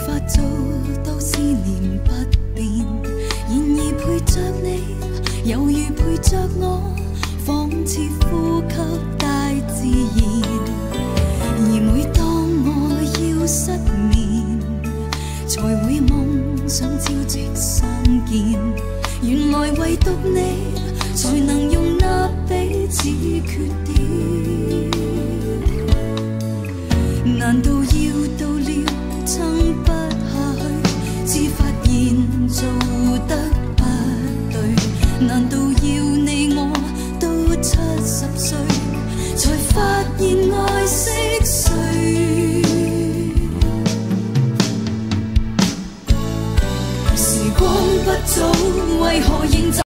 法做到思念不變，然而陪着你，猶如陪着我，仿似呼吸大自然。而每當我要失眠，才會夢想朝夕相見。原來唯獨你，才能容納彼此缺點。難道要到了撐不下去，才發現做得不對？難道要你我到70歲，才發現愛惜誰？時光不早，為何仍